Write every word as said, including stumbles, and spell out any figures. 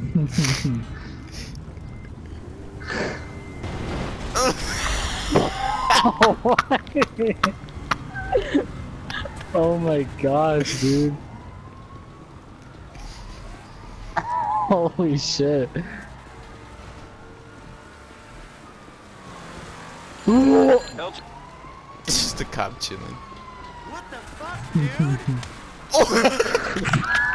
Oh, what? Oh my gosh, dude. Holy shit. Just a cop chilling. What the fuck, dude? Oh!